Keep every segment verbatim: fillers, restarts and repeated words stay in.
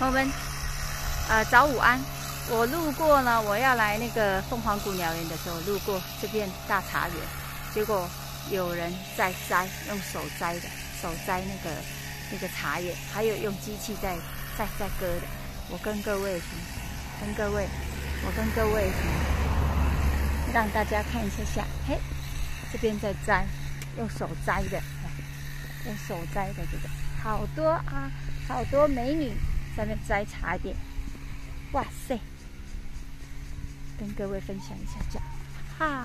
朋友们，呃，早午安。我路过呢，我要来那个凤凰谷鸟园的时候，路过这片大茶园，结果有人在摘，用手摘的，手摘那个那个茶叶，还有用机器在在在割的。我跟各位，跟各位，我跟各位，让大家看一下下，嘿，这边在摘，用手摘的，用手摘的这个，好多啊，好多美女在那摘茶叶，哇塞！跟各位分享一下这样，哈，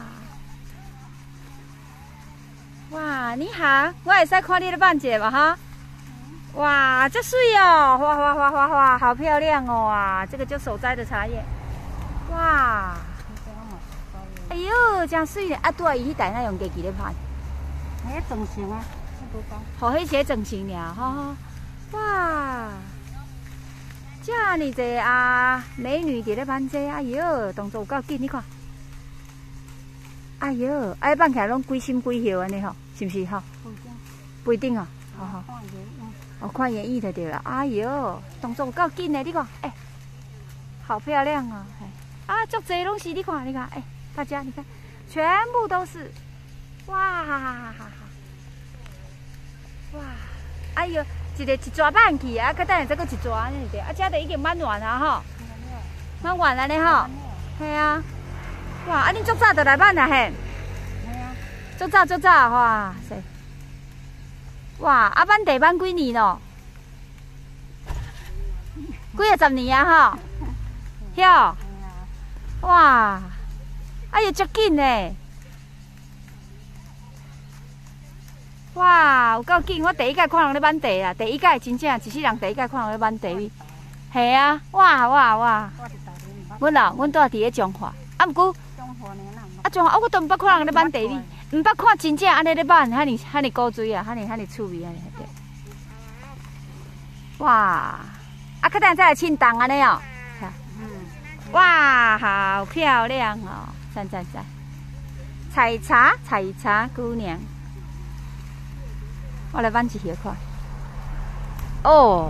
哇，你好，我会使看你的板姐吗？哈，哇，这水哦，哇哇哇哇哇，好漂亮哦啊！这个就手摘的茶叶，哇，哎呦，真水呢！啊，拄啊伊迄台那用机器咧拍， 迄整形啊，无讲， 好，迄些整形尔，哈，哇。遮尼济啊，美女伫咧挽这，哎哟，动作有够紧，你看，哎哟，哎挽起来拢规心规腰安尼吼，是不是吼？不一定哦，好好，哦，看演绎就对了，哎哟，动作有够紧的，你看，哎，好漂亮哦，啊，足济拢是，你看，你看，哎，大家你看，全部都是，哇，哇，哎呦。一个一抓挽去啊，佮等下再搁一抓安尼对，啊，遮就已经满完啊吼，满完安尼吼，系啊，哇，啊恁足早就来挽啊嘿，系啊，足早足早哇塞，哇，啊挽地挽几年咯？几啊十年啊吼，晓，哇，哎呦足紧呢。哇，有够紧！我第一届看人咧挽地啦，第一届真正一世人第一届看人咧挽地米，系啊，哇哇哇！阮啦，阮住伫咧中华，啊毋过，啊中华啊，我都毋捌看人咧挽地米，毋捌看真正安尼咧挽，哈尼哈尼古锥啊，哈尼哈尼趣味安尼对。哇，啊，较等再来庆冬安尼哦，哇，好漂亮哦，赞赞赞！采茶采茶姑娘。我来挽一叶看，哦，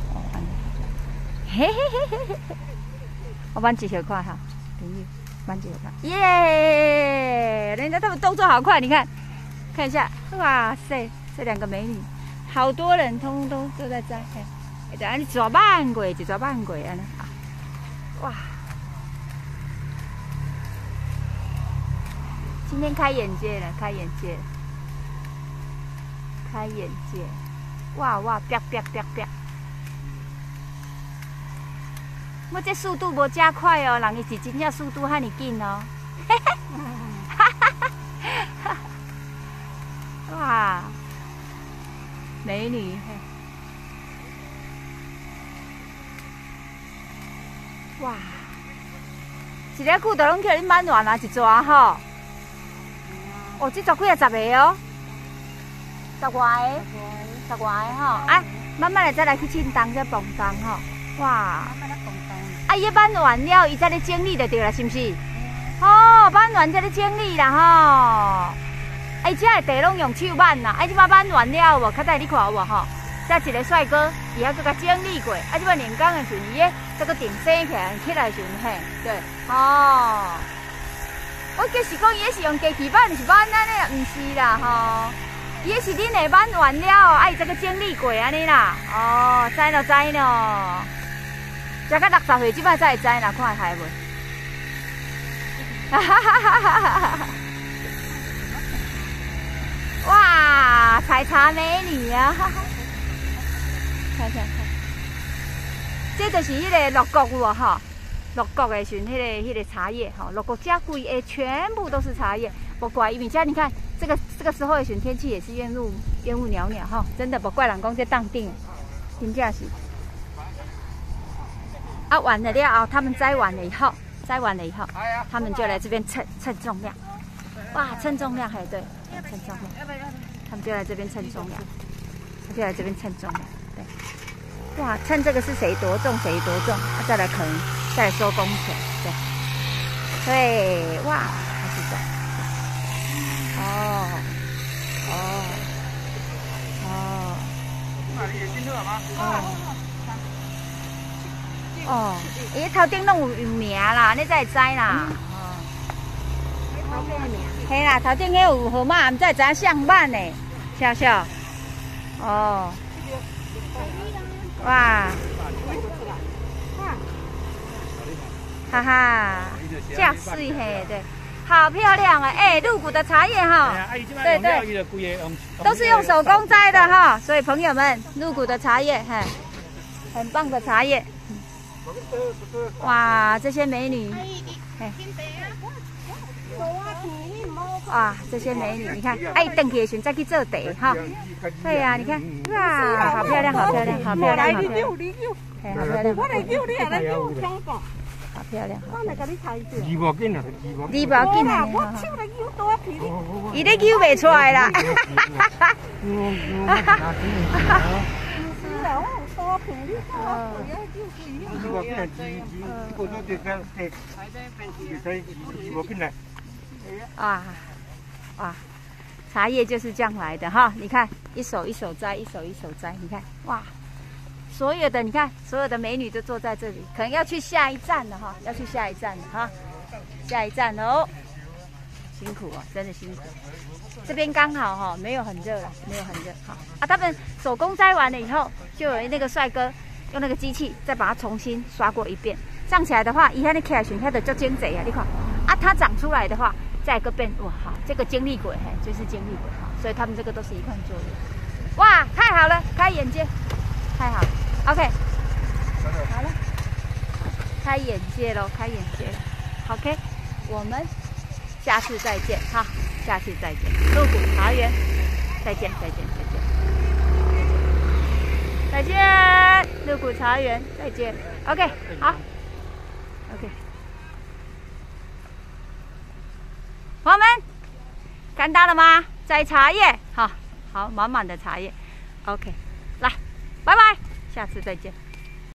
嘿嘿嘿嘿嘿，我挽一叶看哈，朋友，挽一叶看，耶！人家他们动作好快，你看，看一下，哇塞，这两个美女，好多人通通都都在摘，哎，等下你抓慢过，一抓慢过安尼啊，哇！今天开眼界了，开眼界了。开眼界，哇哇，啪啪啪啪！我这速度无加快哦，人伊是真正速度遐尼紧哦。哇，美女！哇，一个裤头拢叫你挽完啊，一抓吼。哦，这抓几啊十个哦。十外个，十外个吼，啊，慢慢来再来去庆冬再蹦冬吼，哇！啊，伊挽完了，伊再咧整理就对啦，是毋是？哦，挽完再咧整理啦吼。哎，遮个地拢用手挽啦，啊，即摆挽完了无？较等你看有无吼？遮一个帅哥，伊还搁甲整理过，啊，即摆连工的时阵，伊个再搁定生起来，起来时阵嘿，对，哦。我计是讲伊是用机器挽，是挽安尼，毋是啦吼。伊是恁下挽完了，啊，伊再个整理过安尼啦。哦，知咯知咯。食到六十岁即摆才会知啦，看会害袂？哈哈哈哈哈哈！哇，采茶美女啊！哈哈。看看看，这就是迄个鹿角有无吼？鹿角的时阵，迄个迄个茶叶吼，鹿角遮规个全部都是茶叶，不怪因为遮你看。这个这个时候的时天气也是烟雾烟雾袅袅哈，真的不怪人讲这当定，真正是。啊，完了了后，他们摘完了以后，摘完了以后，他们就来这边称称重量。哇，称重量还对，称重量，他们就来这边称重量，他就来这边称重量，对。哇，称这个是谁多重谁多重，啊、再来可能再来收工钱，对。对，哇，还是这样。哦，哦，哦， 哪里有新车吗？ 哦， 哦，伊头顶拢有有名啦，你才会知啦。哦。 头顶的名。 嘿啦，头顶迄有号码，毋知会知影上万呢，笑笑。哦。哇。哈哈，这水嘿，对。 好漂亮啊！哎，鹿谷的茶叶哈，对对，都是用手工摘的哈，所以朋友们，鹿谷的茶叶，嘿，很棒的茶叶。哇，这些美女，嘿，哇，这些美女，你看，哎，等去的时候再去做茶哈。对呀，你看，哇，好漂亮，好漂亮，好漂亮，好漂亮，嘿，好漂亮。我来救你，来救香港。 好漂亮！我来给你ถ่住。二百斤啊，二百。二百斤啊！我手来揪多皮。伊咧揪袂出来啦。哈哈哈！哈哈哈！是啊，我有多皮，你看我要揪皮。二百斤啊，二二，我都得干得，得得二百斤来。啊啊！茶叶就是这样来的哈，你看，一手一手摘，一手一手摘，你看，哇！ 所有的你看，所有的美女都坐在这里，可能要去下一站了哈，要去下一站了哈，下一站哦，辛苦哦，真的辛苦。这边刚好哈，没有很热了，没有很热哈。啊，他们手工摘完了以后，就有那个帅哥用那个机器再把它重新刷过一遍，上起来的话，以前的起来选它的叫尖贼啊，你看啊，它长出来的话，再一个变哇好，这个精力鬼嘿，就是精力鬼哈，所以他们这个都是一块作业。哇，太好了，开眼界，太好了。 OK， 好了，开眼界喽，开眼界了。OK， 我们下次再见哈，下次再见，鹿谷茶园，再见，再见，再见，再见，鹿谷茶园，再见。OK， 好 ，OK， 朋友们看到了吗？摘茶叶，好，好，满满的茶叶。OK， 来，拜拜。 下次再见。